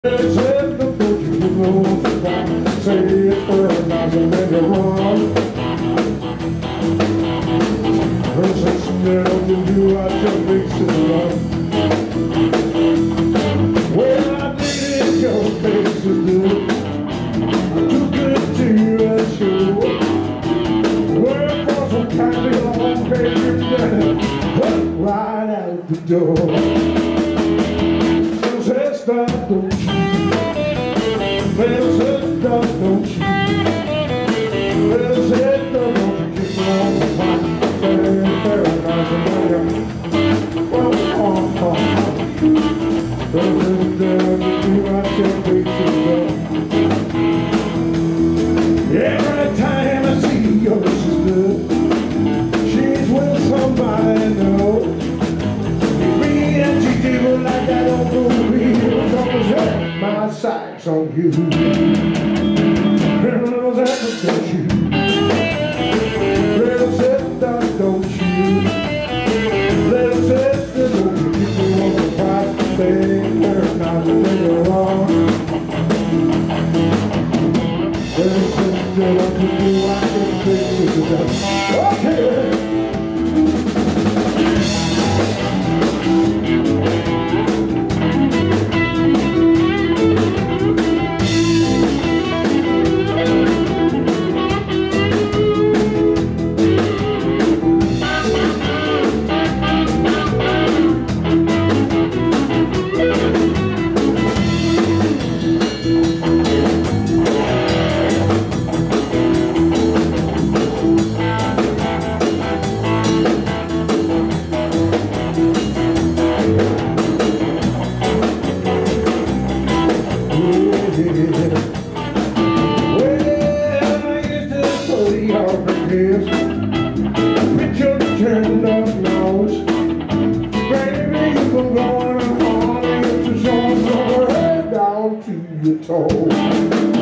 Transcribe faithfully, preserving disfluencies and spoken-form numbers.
Said the boat you know the say it's for a thousand and you're wrong. Her says never to do I just makes it wrong. Well, I needed your face to do. I'm too good to you, that's sure. Work for some kind of long paper dinner, put right out the door. Stop, don't you? Well, said stop, don't you? Well, said stop, don't you? Keep on the fight, very paradise and later. Well, oh, oh, oh. Don't sit down to do I can't wait to go. Every time I see your sister, she's with somebody I know. Me and she do like I don't know me. My sights on you. Girls, that don't you? Little sister, don't you? Little sister, don't you? Keep me on the price, baby. There's not a thing wrong. Little sister, don't you do I can fix it? Okay. Picture turned up nose. Baby, you can go on and on. It's a song from her head down to your toes.